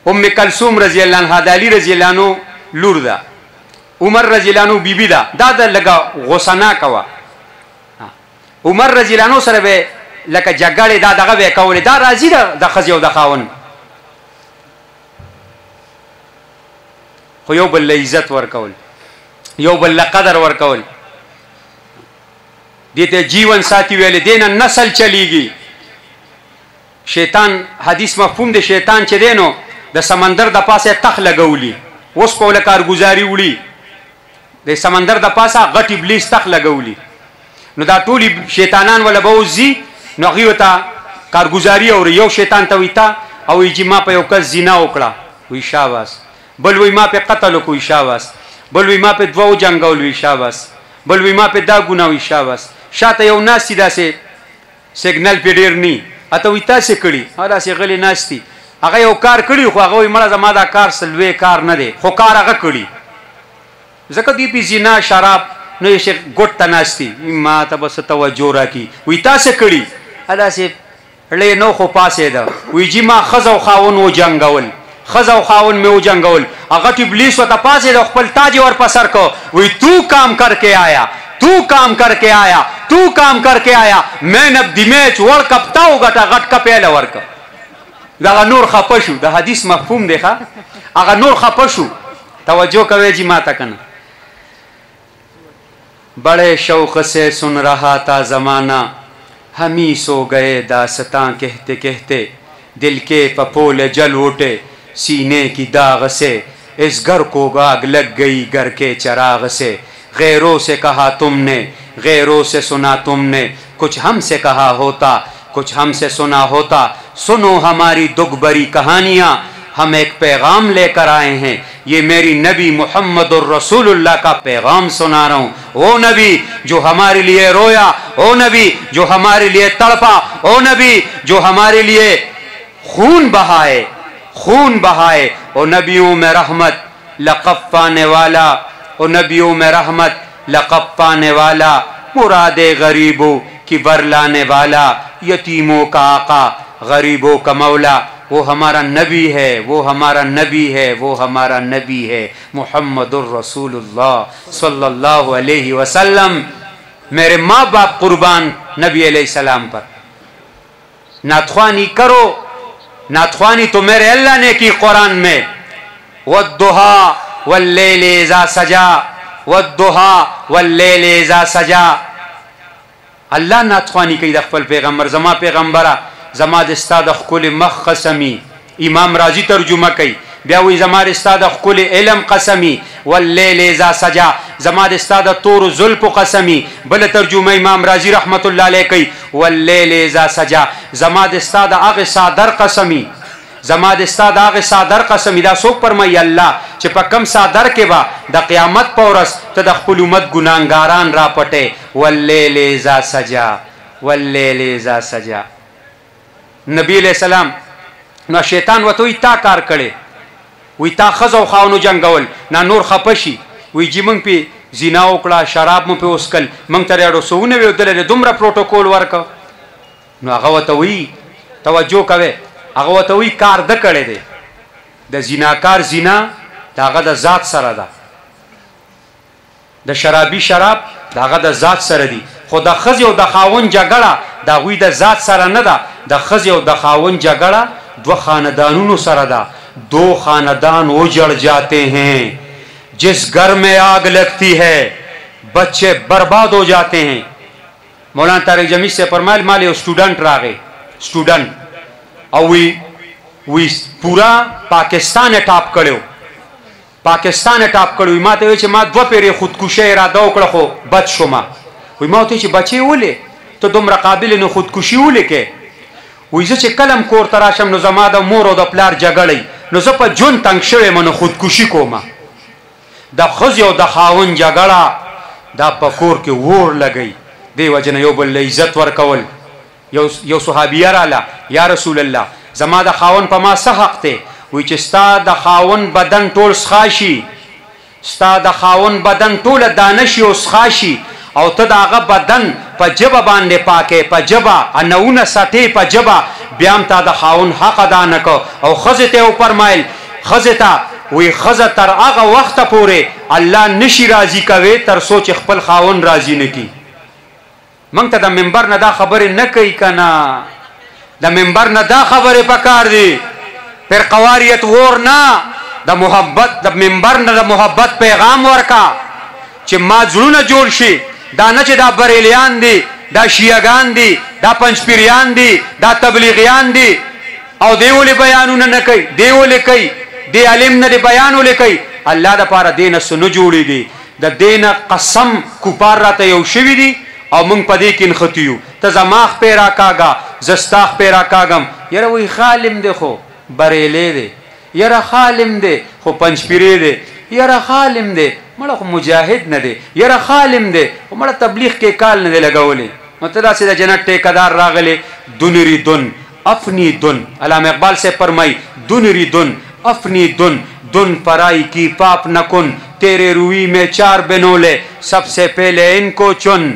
ام کلثوم رضی الله عنها د علی رضی الله عنه لور ده، عمر رضی الله عنه بیبي ده. دا د لګه غوسنا کوه. عمر رضی الله عنه سره به لکه جګړې دا دغه به کولې، دا راضي ده د ښځې او د خاوند، خو یو بل له عزت ورکول، یو بل له قدر ورکول، دې ته جیون ساتي ویلې، دې نه نسل چلیږي. شیطان حدیث مفهوم دی، شیطان چې دی نو د سمندر د پاسه تخ لګولی، اوس په له کارګزاري وړي، د سمندر د پاسه غټ ابلیس تخ لګولی، نو دا ټولي شیطانان ولا بوزي، نو هغه ته کارګزاري او یو شیطان ته ویتا او یې ما په یو کس زنا وکړه، وی شاباس، بل وی ما په قتل وکړ، شاباس، بل وی ما په دوو جنگول، وی شاباس، بل وی ما په دا ګناه، وی شاباس. شاته یو ناس داسې سیګنل په ډیر نی اته وی تاسو کړي، هغه سي غلي ناشتي، هغه یو کار کړي، خو هغه مړه زما دا کار سلوي کار نه دی، خو کار هغه کړي، ځکه دی په زنا شراب نو یې شي ګټ تناشتي، ما ته بس توجه راکی، وی تاسو کړي، ادا سي لې نو خو پاسه ده، وی جی ما خزو خاون و جنگول، خزو خاون میں و جنگول، هغه ابلیس وته پاسه ده خپل تاج ور پسر کو، وی تو کام کر کے آیا، تو کام کر کے آیا، تو کام کر کے آیا، میں نب دمیچ ور کپتاو غټه غټ کپیله ورک. دا نور خپشو، د حدیث مفهوم دی ښا، هغه نور خپشو. توجہ کوي جی ماتا کنه. بڑے شوق سے سن رہا تھا زمانہ، ہم ہی سو گئے داستاں کہتے کہتے، دل کے پپول جل اٹھے سینے کی داغ سے، اس گھر کو آگ لگ گئی گھر کے چراغ سے. غیروں سے کہا تم نے، غیروں سے سنا تم نے، کچھ ہم سے کہا ہوتا، کچھ ہم سے سنا ہوتا. سنو ہماری دکھ بری کہانیاں، ہم ایک پیغام لے کر آئے ہیں، یہ میری نبی محمد الرسول اللہ کا پیغام سنا رہا ہوں. او نبی جو ہمارے لیے رویا، او نبی جو ہمارے لیے تڑپا، او نبی جو ہمارے لیے خون بہائے، خون بہائے. او نبیوں میں رحمت لقب پانے والا، او نبیوں میں رحمت لقب پانے والا، مراد غریبوں کی برلانے والا، یتیموں کا آقا غریبوں کا مولا. وہ ہمارا نبی ہے، وہ ہمارا نبی ہے، وہ ہمارا نبی ہے محمد الرسول اللہ صلی اللہ علیہ وسلم. میرے ماں باپ قربان نبی علیہ السلام پر. ناتخوانی کرو، ناتخوانی تو میرے اللہ نے کی قرآن میں، والضحیٰ واللیل اذا سجا، والضحیٰ واللیل اذا سجا. اللہ ناتخوانی کی د خپل پیغمبر، زما پیغمبره زما د استاد خپل مخ قسمی. امام رازی ترجمه کوي، بیا وی زما د استاد خپل علم قسمی، واللیل اذا سجا، زما د استاد تور زلف قسمی. بل ترجمه امام رازی رحمت الله علیه کوي، واللیل اذا سجا، زما د استاد هغه صادر قسمی، زما د استاد هغه صادر قسمی. دا څوک فرمایي؟ الله، چې په کم صادر کې با د قیامت په ورځ ته د خپل امت ګناهګاران را پټې. واللیل اذا سجا، واللیل اذا سجا. نبی علیہ السلام نو شیطان وته وی تا کار کړي، وی تا خزو خاونو جنگول، نا نور خپشي، وی جی مونږ په زنا وکړه، شراب مو په وسکل، مونږ ته راډو سونه وی دلته دومره پروتوکول ورک. نو هغه وته وی توجه کوي، هغه وته وی کار د کړي دی، د زناکار زنا داغه د ذات سره ده، د شرابي شراب داغه د ذات سره دی. خو د خزي او د خاون جګړه دا غوی د ذات سره نه ده، د خزي او د خاون جګړه دو خاندانونو سره ده. دو خاندان اجڑ جاتے ہیں، جس گھر میں آگ لگتی ہے بچے برباد ہو جاتے ہیں. مولانا طارق جمیل سے فرمایل مال یو سٹوډنټ راغی، سٹوډنټ او وی پورا پاکستان ټاپ کړو، پاکستان ټاپ کړو. ما ته چې ما دوه پیری خودکشي اراده وکړه خو بچ شوم. وی ما ته چې بچي ولې ته دومره قابل نه خودکشي ولیکې؟ وی زه چې کلم کور ته راشم نو زما د مور او د پلار جګړې، نو زه په جون تنګ شوی منو خودکشي کومه. د خزي او د خاون جګړه دا په کور کې ور لګی. دی وجنه یو بل عزت ورکول. یو صحابیه رااله، یا رسول الله زما د خاون په ما څه حق دی؟ وی چې ستا د خاون بدن ټول سخاشي، ستا د خاون بدن ټول دانشي او سخاشي، او ته د هغه بدن په جبه باندې پاکې، په جبه انونه سټې په جبه، بیا هم تا د خاون حق ادا نه کو او ښځې ته یې وفرمایل ښځې ته وی ښځه تر هغه وخته پورې الله نشي راضي کوي تر څو چې خپل خاون راضي نه کړي. موږ ته د منبر نه دا خبرې نه کوي که نه؟ د منبر نه دا خبرې پکار دي. فرقواریت ور نه، د محبت د منبر نه د محبت پیغام ورکا چې ما زړونه جوړ شي. دا نه چې دا بریلیان دي، دا شیعهګان دي، دا پنجپیریان دي، دا تبلیغیان دي او دی ولې بیانونه نه کوي، دی ولې کوي، دی علم نه دی بیان ولې کوي. الله د پاره دینه سنو جوړي دي، د دینه قسم کوپار راته یو شوي دي او موږ په دې کې نښتیو. ته زما خپې راکاږه، زه ستا خپې راکاږم. یاره وایي خالم دی خو بریلی دی، یاره خالم دی خو پنجپیری دی، یاره خالم دی مړه خو مجاهد نه دی، یاره خالم دی خو مړه تبلیغ کې کال نه دی لګولی. نو ته داسې د جنت ټیکهدار راغلی. دنری دن افنی دن، علامه اقبال سے فرمائی دنری دن افنی دن، دن پرائی کی پاپ نہ کن، تیرے روی میں چار بنولے سب سے پہلے ان کو چن.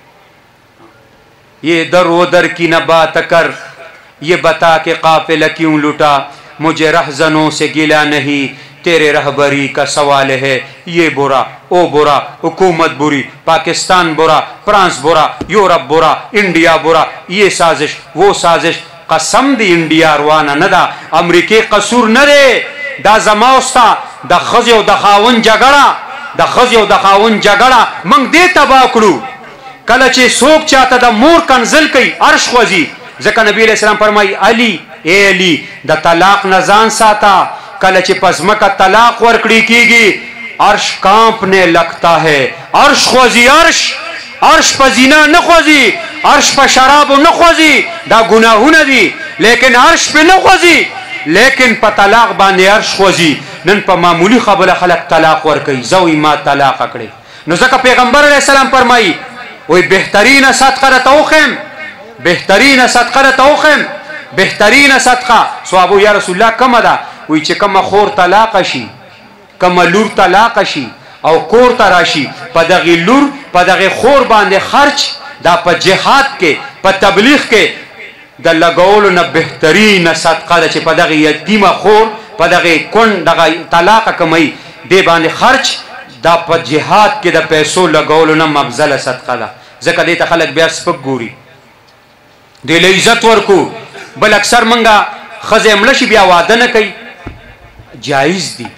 یہ در و در کی نہ بات کر، یہ بتا کہ قافلہ کیوں لٹا، مجھے رہزنوں سے گلا نہیں، تیرے رہبری کا سوال ہے. یہ برا او برا، حکومت بری، پاکستان برا، فرانس برا، یورپ برا، انڈیا برا، یہ سازش وہ سازش. قسم دی انډیا روانه نه ده، امریکې قصور نه دی، دا زما او ستا د ښځې او د خاوند جګړه، د ښځې او د خاوند جګړه موږ دې تباه کړو. کله چې څوک چاته د مور کنزل کوي عرش خوځي. ځکه نبی علیہ السلام فرمایي علی اے علی د طلاق نه ځان ساته. کله چې په ځمکه طلاق ورکړی کېږي عرش کانپنے لگتا ہے. عرش خوځي، عرش په زنا نه خوځي، عرش په شرابو نه خوځي، دا ګناهونه دي، لیکن عرش په نه خوځي، لیکن په طلاق باندې عرش خوځي. نن په معمولی خبره خلک طلاق ورکوي. زه وایي ما طلاق کړی. نو ځکه پیغمبر علیه السلام فرمایي وایي بهترینه صدقه راته وښیم، بهترینه صدقه راته وښیم، بهترینه صدقه. صحابو یا رسول الله کومه ده؟ وایي چې کومه خور طلاقه شي، کومه لور طلاقه شي او کور ته راشي، په دغې لور په دغې خور باندې خرچ دا په جهاد کې په تبلیغ کې د لګولو نه بهترینه صدقه ده چې په دغې یتیمه خور په دغې کونډ دغه طلاقه کومئ دې باندې خرچ دا په جهاد کې د پیسو لګولو نه مبذله صدقه ده. ځکه دې ته خلک بیا سپک ګوري، دې له عزت ورکو. بل اکثر منګه ښځې مړه شي بیا واده نه کوي. جایز دي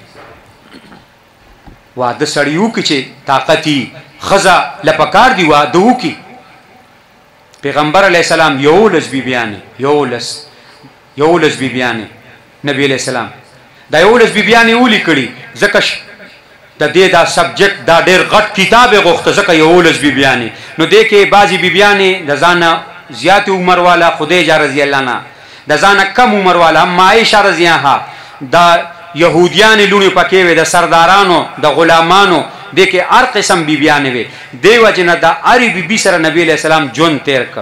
واده سړی وکړي چې طاقتي ښځه له پکار دي واده وکړي. پیغمبر علیه السلام 11 بیبیانې، 11 بیبیانې نبی علیه السلام دا 11 بیبیانې ولیکلي. ځکه د دې دا سبجیکټ دا ډېر غټ کتاب یې غوښته، ځکه 11 بیبیانې. نو دې کې بعضې بیبیانې د ځانه زیات عمر والا خدیجه رضی الله عنها، د ځانه کم عمر والا اما عایشه رضی الله عنها، دا یهودیانې لوڼې پکې وې، د سردارانو د غلامانو دې کې هر قسم بیبیانې وې. دې وجې نه د هرې بیبي سره نبي علیه السلام ژوند تېر کړ.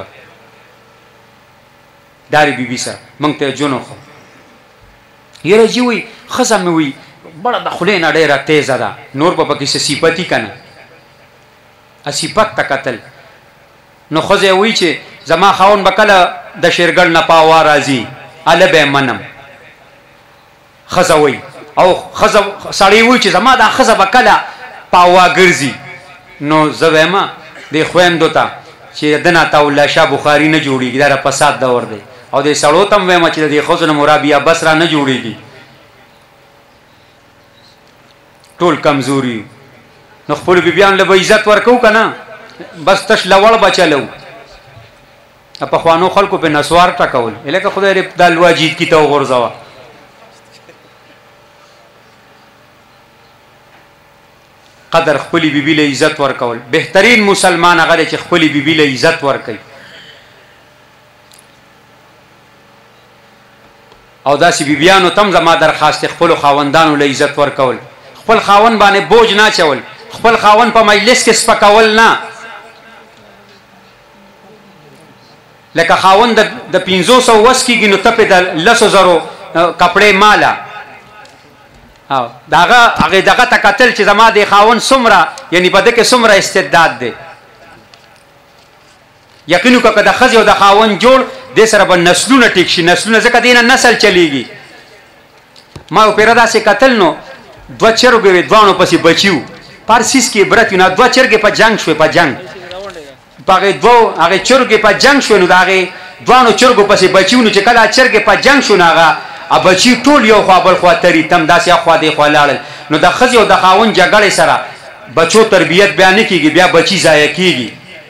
د هرې بیبي سره موږ ته یې ژوند وښو. یاره جي وایي ښځه مې وایي بړه د خولې نه ډېره تیزه ده، نور به پکې څه صفتي که نه، صفت ته کتل. نو ښځه یې وایي چې زما خاوند به کله د شیرګل نه په هوا راځي هله به یې منم. ښځه وایي او سړی وایي چې زما دا ښځه به کله په هوا ګرځي. نو زه وایم دې خویندو ته چې د نه طاوله شاه بخاري نه جوړېږي، دا د فساد دور دی. او دې سړو ته هم وایم چې د دې ښځو نه مرابیا بس را نه جوړېږي، ټول کمزوري. نو خپلو بیبیانو له به عزت ورکوو که نه؟ بس تش لوړ به چلو. پخوانو خلکو په نسوار ټکول، لکه خدای دې دا الواجد کې ته وغورځوه. قدر خپلی بیبی له عزت ورکول. بهترین مسلمان هغه دی چې خپلی بیبی له عزت ورکوي. او داسې بیبیانو تم زما درخواست خپلو خاوندانو له عزت ورکول. خپل خاوند باندې بوج نه اچول، خپل خاوند په مجلس کې سپکول نه. لکه خاوند د 500 وس کېږي نو ته پې د 10,000 کپړې ماله. هغه دغه ته کتل چې زما د خاوند څومره یعنې په ده کې څومره استعداد دی. یقین وکړه که د ښځې او د خاوند جوړ دې سره به نسلونه ټیک شي نسلونه ځکه دې نه نسل چلیږي ما پیره داسې کتل نو دوه چرګې وې دوانو پسې بچي وو پارسیس کې عبرت وي نو دوه چرګې په جنګ شوې په جنګ په هغې چرګې په جنګ شوې نو د هغې دوانو چرګو پسې بچي وو نو چې کله چرګې په جنګ شو نو هغه بچي ټول یو خوا بل خوا تري تم داسې اخوا دې خوا لاړل نو د ښځې او د خاوند جګړې سره بچو تربیت بیا نه کېږي بیا بچي ضایع کېږي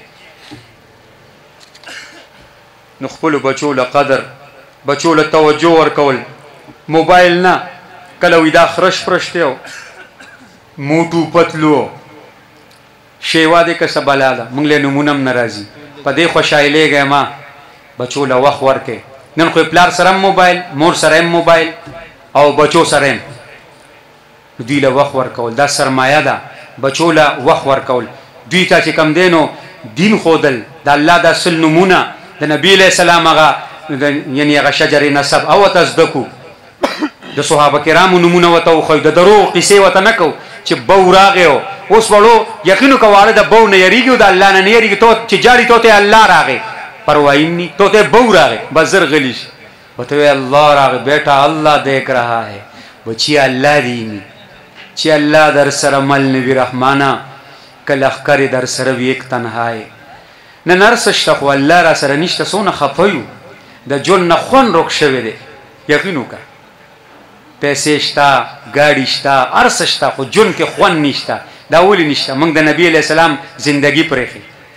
نو خپلو بچو له قدر بچو له توجه ورکول موبایل نه کله وي دا خرش فرش دی موټو پتلو شیوا دې که څه بلا ده موږ له نومونه هم نه راځي په دې خوشحالېږی ما بچو له وخت ورکړئ نن خو پلار سره هم موبایل مور سره هم موبایل او بچو سره هم دوی له وخت ورکول دا سرمایه ده بچو له وخت ورکول دوی ته چې کم دی نو دین ښودل د الله دا سل نومونه د نبي علیه السلام هغه یعنې هغه شجرې نسب او ورته زده کړو د صحابه کرامو نومونه ورته وښیو د دروغ قصې ورته نه کوو چې بو راغی اوس وړو یقین وکړه واړه د بو نه یریږي او د الله نه نه یریږي چې جاري تو ته الله راغی پروايي نہیں تو تے بہو راغے بس زر غلیش بتوے اللہ راغے بیٹا اللہ دیکھ رہا ہے بچی اللہ دینی چی اللہ در سر مل نبی رحمانا کل اخکر در سر ویک تنہائے نہ نرسشتا خو اللہ را سر نشتا سونا خفیو دا جون نخون رک شوے دے یقینو کا پیسے شتا گاڑی شتا ارسشتا خو جون کے خون نشتا دا اولی نشتا منگ دا نبی علیہ السلام زندگی پریخی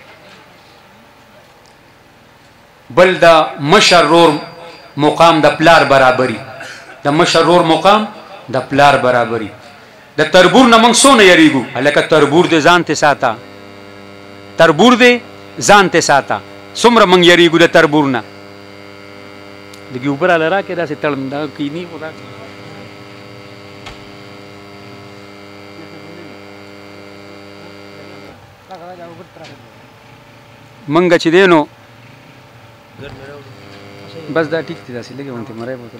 بل د مشرور مقام د پلار برابري د مشرور مقام د پلار برابري د تربور نه موږ څونه یریږو هلکه تربور دې ځان ته ساته تربور دې ځان ته ساته څومره موږ یریږو د تربور نه لږې اوبه راله راکړې داسې تړم دا کیني خو موږ چې دی نو بس دا ٹھیک تھی داسې لګې غونتې مری بوتل